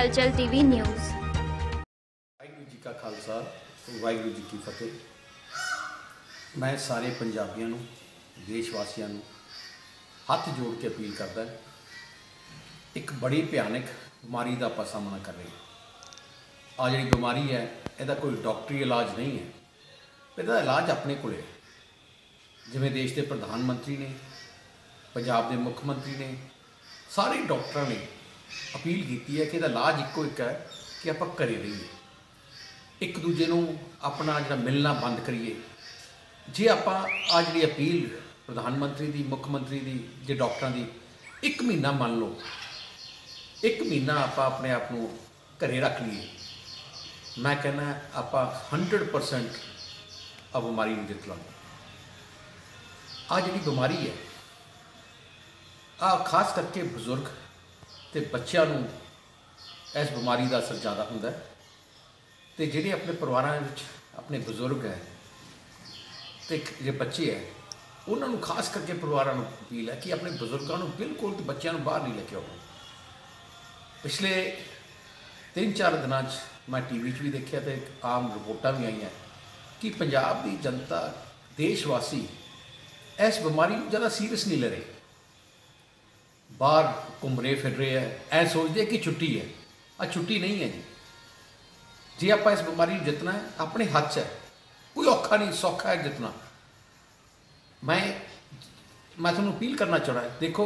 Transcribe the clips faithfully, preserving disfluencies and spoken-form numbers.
हलचल TV news. Waheguru ji का खालसा वाहिगुरू जी की फतेह। मैं सारे पंजाबियों नूं देशवासियों नूं हथ जोड़ के अपील करदा एक बड़ी भयानक बीमारी का आपां सामना कर रहे आ जिहड़ी बीमारी है इहदा कोई डॉक्टरी इलाज नहीं है, इहदा इलाज अपने कोल है। जिवें देश के प्रधानमंत्री ने, पंजाब के मुख मंत्री ने, सारे डॉक्टरों ने अपील की है कि इहदा इलाज इक्को एक है कि आपां घरे रहीए, एक दूजे नूं अपना जिहड़ा मिलना बंद करिए। जे आपां आ जिहड़ी अपील प्रधानमंत्री की, मुख मंत्री की, जे डॉक्टरों की एक महीना मान लो, एक महीना आपां अपने आप नूं घरे रख लीए, मैं कहना आपां हंड्रड परसेंट आ बीमारी नूं जित लांगे। आ जिहड़ी बीमारी है आ खास करके बजुर्ग ते बच्चों नूं इस बीमारी का असर ज़्यादा हुंदा है। ते जिहड़े अपने परिवारां विच अपने बजुर्ग है ते जे बच्चे है उन्होंने खास करके परिवारों को अपील है कि अपने बजुर्गों को बिल्कुल तो बच्चों को बाहर नहीं लेके आओ। पिछले तीन चार दिनों मैं टी वी भी देखा तो आम रिपोर्टां भी आई हैं कि पंजाब की जनता, देशवासी इस बीमारी को ज़्यादा सीरियस नहीं ले रहे, बाहर घूम रहे फिर रहे हैं, ऐ सोचते कि छुट्टी है। आ छुट्टी नहीं है जी। जे आप इस बीमारी को जितना है अपने हाथ च है, कोई औखा नहीं, सौखा है जितना। मैं मैं तुहानूं अपील करना चाहना है, देखो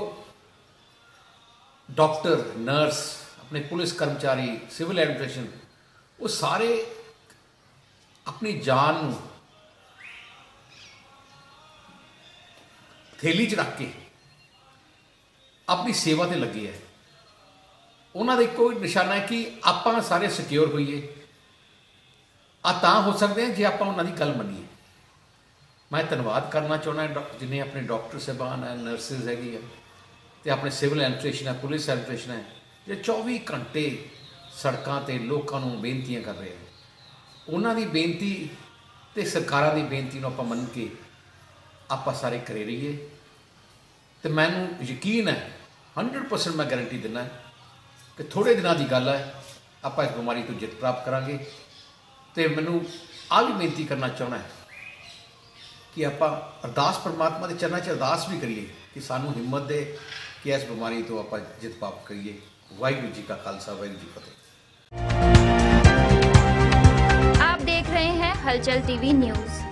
डॉक्टर, नर्स, अपने पुलिस कर्मचारी, सिविल एडमिनिस्ट्रेशन, वो सारे अपनी जान नूं थैली च रख के अपनी सेवा ते लगे है। उन्होंने इक्को निशाना है कि आपां सारे सिक्योर होइए। आ तां हो सकते हैं जे आपां उन्हां दी गल मन्नीए। मैं धन्नवाद करना चाहना जिन्हें अपने डॉक्टर साहबान है, नर्सिज हैगी है, तो अपने सिविल एडमिनिस्ट्रेशन है, पुलिस एडमिनिस्ट्रेशन है, जो चौबी घंटे सड़कों पर लोगों को बेनतियां कर रहे हैं। उन्हां दी बेनती ते सरकारां दी बेनती नूं आपां मन के आपां सारे घरे रहीए। तो मैनूं यकीन है, हंड्रड परसेंट मैं गारंटी दिना कि थोड़े दिनों की गल है आपां इस बीमारी तो जित प्राप्त करांगे। तो मैनूं आ भी बेनती करना चाहना है कि आपां अरदास परमात्मा के चरणों च अरदास भी करिए कि सानूं हिम्मत दे कि इस बीमारी तो आपां जित प्राप्त करिए। वाहिगुरू जी का खालसा वाहिगुरू जी की फतेह। आप देख रहे हैं हलचल टीवी न्यूज़।